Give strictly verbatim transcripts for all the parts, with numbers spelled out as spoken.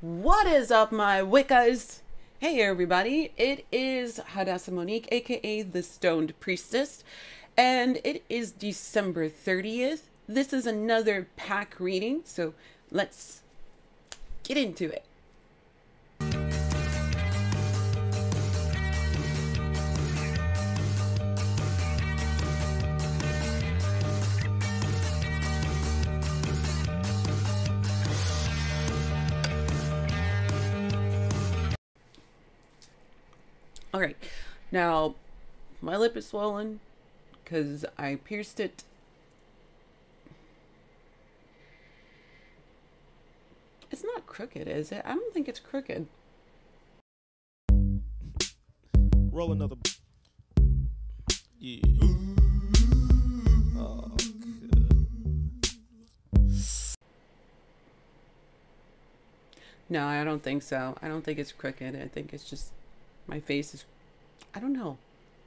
What is up, my Wiccas? Hey everybody, it is Hadassah Monique, aka the Stoned Priestess, and it is December thirtieth. This is another pack reading, so let's get into it. All right, now my lip is swollen because I pierced it. It's not crooked, is it? I don't think it's crooked. Roll another. Yeah. Oh, no, I don't think so. I don't think it's crooked. I think it's just my face is, I don't know.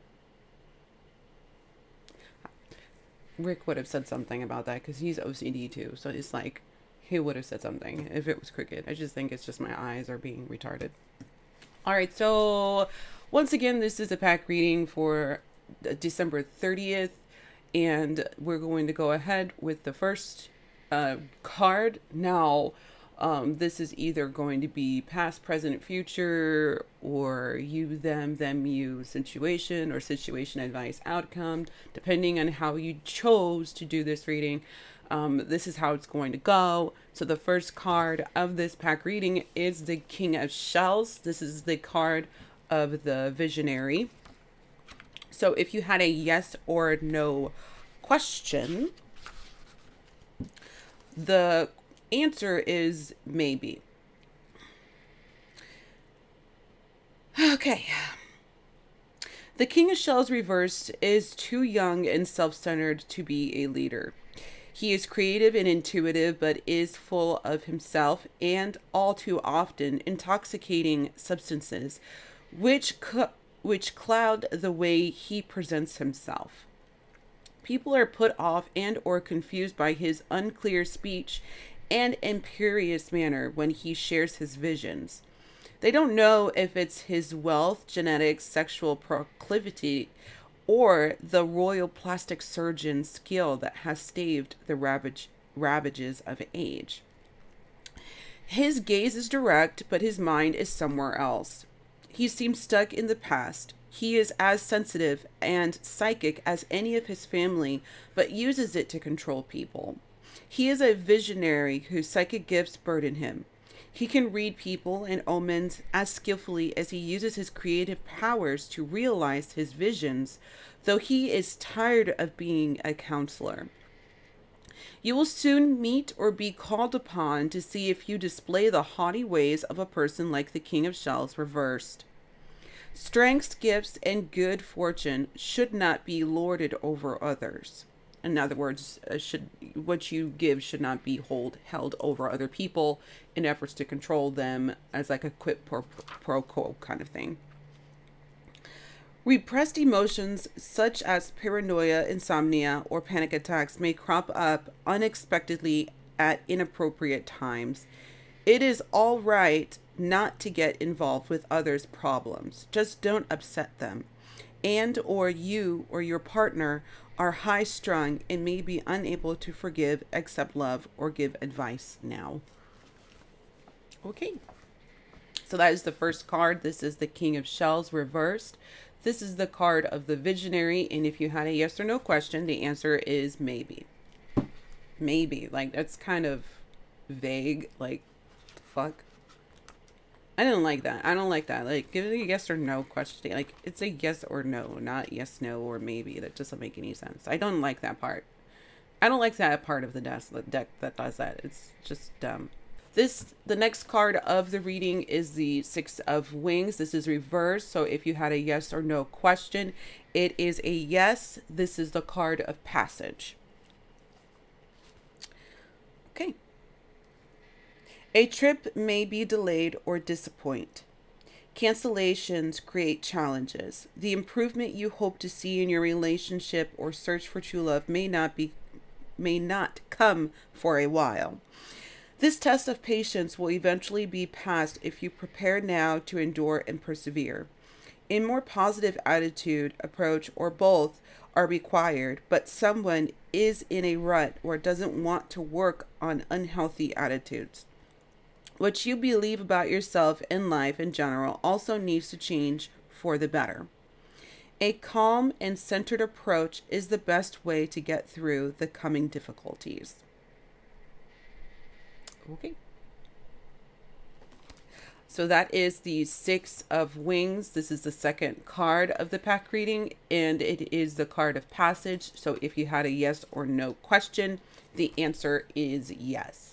Rick would have said something about that because he's O C D too. So it's like, he would have said something if it was crooked. I just think it's just my eyes are being retarded. All right, so once again, this is a pack reading for December thirtieth. And we're going to go ahead with the first uh, card. Now, Um, this is either going to be past, present, future, or you, them, them, you situation, or situation, advice, outcome, depending on how you chose to do this reading. Um, this is how it's going to go. So the first card of this pack reading is the King of Shells. This is the card of the Visionary. So if you had a yes or no question, the answer is maybe. Okay. The King of Shells reversed is too young and self-centered to be a leader. He is creative and intuitive, but is full of himself and all too often intoxicating substances, which which cloud the way he presents himself. People are put off and or confused by his unclear speech and imperious manner when he shares his visions. They don't know if it's his wealth, genetics, sexual proclivity, or the royal plastic surgeon skill that has staved the ravage, ravages of age. His gaze is direct, but his mind is somewhere else. He seems stuck in the past. He is as sensitive and psychic as any of his family, but uses it to control people. He is a visionary whose psychic gifts burden him. He can read people and omens as skillfully as he uses his creative powers to realize his visions, though he is tired of being a counselor. You will soon meet or be called upon to see if you display the haughty ways of a person like the King of Shells reversed. Strengths, gifts, and good fortune should not be lorded over others. In other words, uh, should what you give should not be hold, held over other people in efforts to control them as like a quid pro, pro quo kind of thing. Repressed emotions such as paranoia, insomnia, or panic attacks may crop up unexpectedly at inappropriate times. It is all right not to get involved with others' problems. Just don't upset them. And or you or your partner are high-strung and may be unable to forgive, accept love, or give advice now. Okay. So that is the first card. This is the King of Shells reversed. This is the card of the Visionary. And if you had a yes or no question, the answer is maybe. Maybe. Like, that's kind of vague. Like, fuck. I didn't like that. I don't like that. Like, give it a yes or no question. Like, it's a yes or no, not yes, no, or maybe. That doesn't make any sense. I don't like that part. I don't like that part of the deck that does that. It's just dumb. This, the next card of the reading is the Six of Wings. This is reversed. So if you had a yes or no question, it is a yes. This is the card of passage. Okay. A trip may be delayed or disappoint. Cancellations create challenges. The improvement you hope to see in your relationship or search for true love may not be may not come for a while. This test of patience will eventually be passed if you prepare now to endure and persevere. A more positive attitude, approach, or both are required, but someone is in a rut or doesn't want to work on unhealthy attitudes. What you believe about yourself and life in general also needs to change for the better. A calm and centered approach is the best way to get through the coming difficulties. Okay. So that is the Six of Wings. This is the second card of the pack reading, and it is the card of passage. So if you had a yes or no question, the answer is yes.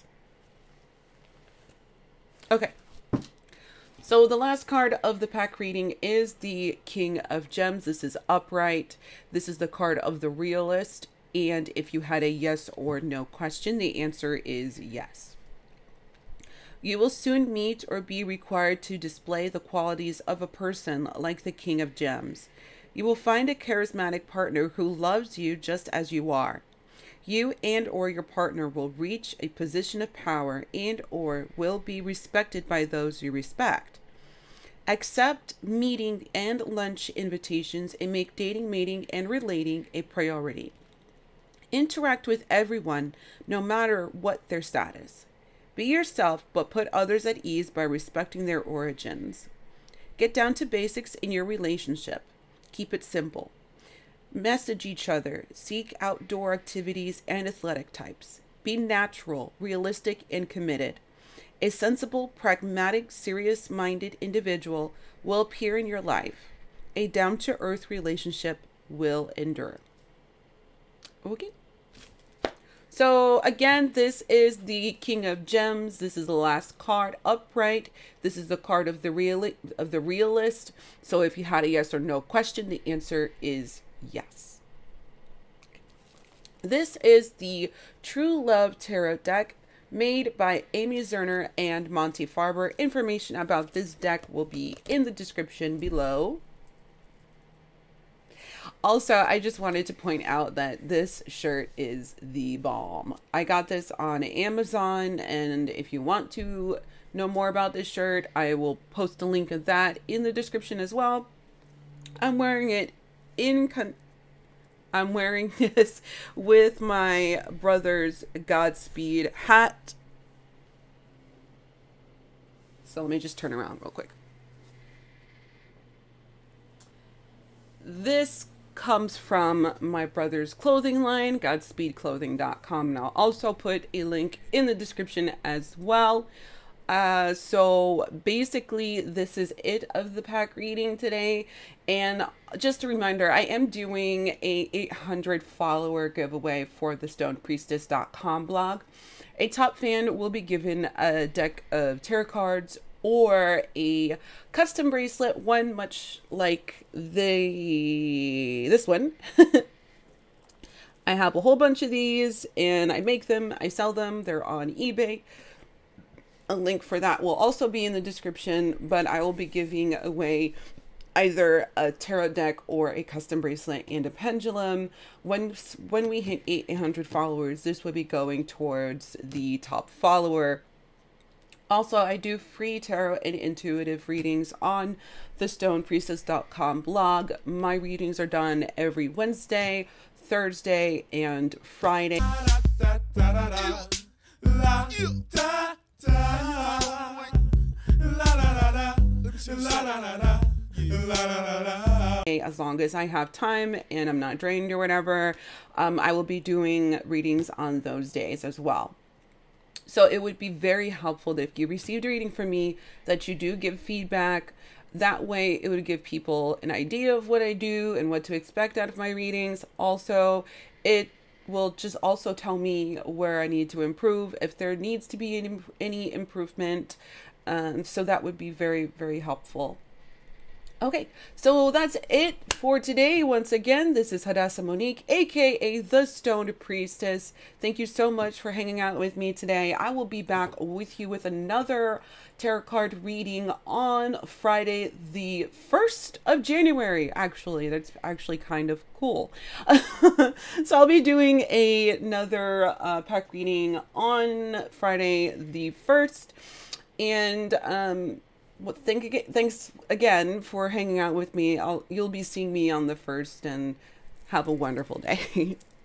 Okay. So the last card of the pack reading is the King of Gems. This is upright. This is the card of the realist. And if you had a yes or no question, the answer is yes. You will soon meet or be required to display the qualities of a person like the King of Gems. You will find a charismatic partner who loves you just as you are. You and or your partner will reach a position of power and or will be respected by those you respect. Accept meeting and lunch invitations and make dating, mating, and relating a priority. Interact with everyone, no matter what their status. Be yourself, but put others at ease by respecting their origins. Get down to basics in your relationship. Keep it simple. Message each other. Seek outdoor activities and athletic types. Be natural, realistic, and committed. A sensible, pragmatic, serious-minded individual will appear in your life. A down-to-earth relationship will endure. Okay. So again, this is the King of Gems. This is the last card upright. This is the card of the real of the realist. So if you had a yes or no question, the answer is yes. This is the True Love Tarot deck made by Amy Zerner and Monte Farber. Information about this deck will be in the description below. Also, I just wanted to point out that this shirt is the bomb. I got this on Amazon, and if you want to know more about this shirt, I will post a link of that in the description as well. I'm wearing it in con I'm wearing this with my brother's Godspeed hat. So let me just turn around real quick. This comes from my brother's clothing line, godspeed clothing dot com, and I'll also put a link in the description as well. Uh, so basically this is it of the pack reading today. And just a reminder, I am doing a eight hundred follower giveaway for the stone priestess dot com blog. A top fan will be given a deck of tarot cards or a custom bracelet, one much like the this one. I have a whole bunch of these and I make them, I sell them, they're on eBay. A link for that will also be in the description, but I will be giving away either a tarot deck or a custom bracelet and a pendulum. When, when we hit eight hundred followers, this will be going towards the top follower. Also, I do free tarot and intuitive readings on the stone priestess dot com blog. My readings are done every Wednesday, Thursday, and Friday. As long as I have time and I'm not drained or whatever, um, I will be doing readings on those days as well. So it would be very helpful that if you received a reading from me that you do give feedback. That way it would give people an idea of what I do and what to expect out of my readings. Also, it will just also tell me where I need to improve, if there needs to be any, any improvement. Um, so that would be very, very helpful. Okay, so that's it for today. Once again, this is Hadassah Monique, aka the Stoned Priestess. Thank you so much for hanging out with me today. I will be back with you with another tarot card reading on Friday, the first of January. Actually, that's actually kind of cool. So I'll be doing a, another uh, pack reading on Friday the first. And, um, well, thank again, thanks again for hanging out with me. I'll, you'll be seeing me on the first, and have a wonderful day.